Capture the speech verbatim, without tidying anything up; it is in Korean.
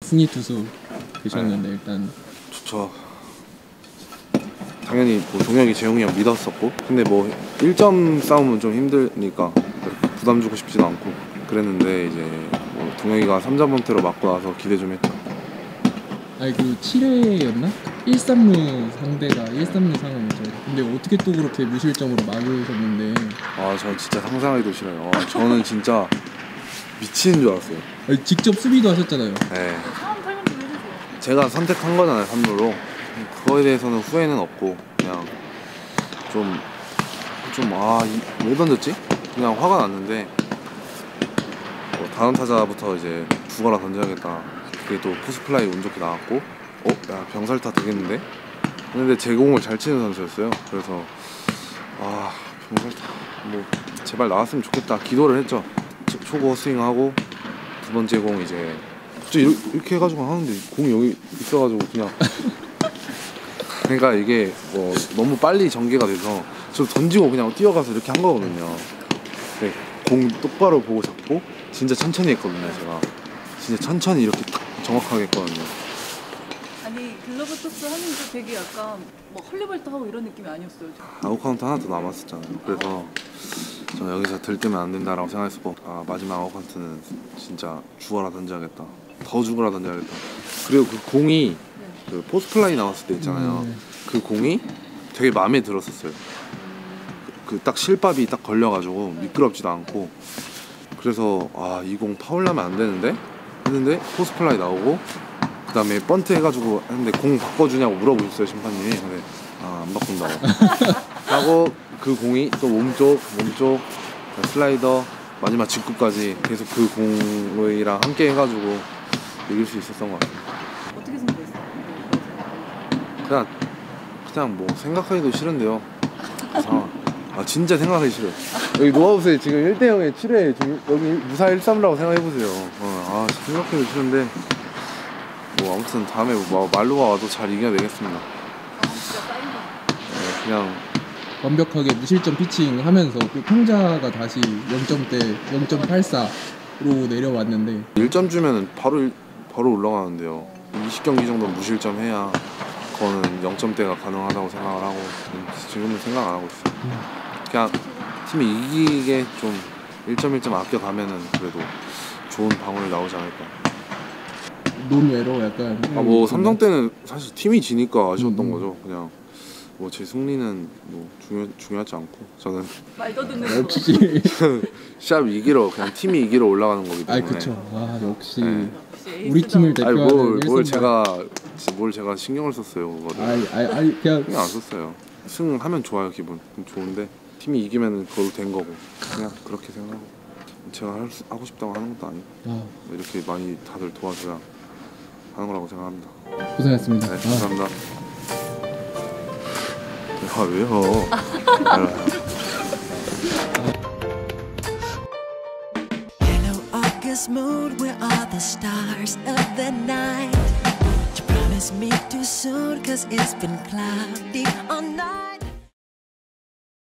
승리 투수 되셨는데 네. 일단 좋죠. 당연히 뭐 동혁이, 재용이 형 믿었었고, 근데 뭐 일 점 싸움은 좀 힘드니까 부담 주고 싶지도 않고 그랬는데, 이제 뭐 동혁이가 삼 점 번트로 맞고 나서 기대 좀 했죠. 아니 그 칠 회였나? 일 삼루 상대가 일 삼루 상황이죠. 근데 어떻게 또 그렇게 무실점으로 막으셨는데. 아, 저 진짜 상상하기도 싫어요. 아, 저는 진짜 미치는 줄 알았어요. 아니, 직접 수비도 하셨잖아요. 네. 제가 선택한 거잖아요, 삼 루로. 그거에 대해서는 후회는 없고, 그냥 좀 좀 아 왜 던졌지? 그냥 화가 났는데, 뭐 다음 타자부터 이제 죽어라 던져야겠다. 그게 또 포스플라이 운 좋게 나왔고, 어? 야, 병살타 되겠는데? 근데 제 공을 잘 치는 선수였어요. 그래서 아, 병살타 뭐 제발 나왔으면 좋겠다 기도를 했죠. 초, 초고 스윙하고 두 번째 공 이제 이렇게, 이렇게 해가지고 하는데 공이 여기 있어가지고 그냥 그러니까 이게 뭐 너무 빨리 전개가 돼서 저 던지고 그냥 뛰어가서 이렇게 한 거거든요. 네, 공 똑바로 보고 잡고 진짜 천천히 했거든요. 제가 진짜 천천히 이렇게 딱 정확하게 했거든요. 아니 글러브 토스 하면서 되게 약간 뭐 헐리벌떡하고 이런 느낌이 아니었어요. 아웃 카운트 하나 더 남았었잖아요. 그래서 저는 여기서 들뜨면 안 된다라고 생각했고, 아, 마지막 아웃 카운트는 진짜 죽어라 던져야겠다. 더 죽어라 던져야겠다. 그리고 그 공이 네. 그 포스플라이 나왔을 때 있잖아요. 음. 그 공이 되게 마음에 들었었어요. 그 딱 실밥이 딱 걸려가지고 미끄럽지도 않고, 그래서 아, 이 공 파울 나면 안 되는데 했는데 포스플라이 나오고 그 다음에 번트 해가지고 했는데 공 바꿔주냐고 물어보셨어요, 심판님이. 근데 아, 안 바꾼다고 하고 그 공이 또 몸쪽 몸쪽 슬라이더 마지막 직구까지 계속 그 공이랑 함께 해가지고 이길 수 있었던 것 같아요. 어떻게 생각했어요? 그냥 그냥 뭐 생각하기도 싫은데요. 아, 아 진짜 생각하기 싫어요. 여기 노하우스에 지금 일 대 영에 칠 회 지금 여기 무사 일 삼루라고 생각해보세요. 어, 아 생각하기도 싫은데 뭐 아무튼 다음에 뭐 말로가 와도 잘 이겨내겠습니다. 아 진짜 빨리. 네, 그냥 완벽하게 무실점 피칭 하면서 그 평자가 다시 영 점대 영 점 팔사로 내려왔는데 일 점 주면 바로 일, 바로 올라가는데요. 이십 경기 정도 무실점 해야 그거는 영 점대가 가능하다고 생각을 하고 지금은 생각 안 하고 있어요. 음. 그냥 팀이 이기게 좀 일 점 일 점 아껴가면은 그래도 좋은 방울이 나오지 않을까. 논외로 약간 아 뭐 삼성 때는 사실 팀이 지니까 아쉬웠던 음. 거죠. 그냥 뭐 제 승리는 뭐 중요 중요하지 않고 저는 말도 듣는 역시 시합 이기러 그냥 팀이 이기러 올라가는 거기 때문에. 아 그렇죠. 아 역시 네. 우리 팀을 대표하는 아니 뭘, 뭘 일선발. 제가 뭘 제가 신경을 썼어요 그거를. 아니 아니, 아니 그냥 신경 안 썼어요. 승하면 좋아요, 기분 좋은데 팀이 이기면 그걸로 된 거고 그냥 그렇게 생각하고 제가 할 수, 하고 싶다고 하는 것도 아니고 아. 이렇게 많이 다들 도와줘야 하는 거라고 생각합니다. 고생했습니다. 네, 감사합니다. 아, 아 왜요? Mood, we're all the stars of the night. You promise me too soon, cause it's been cloudy all night.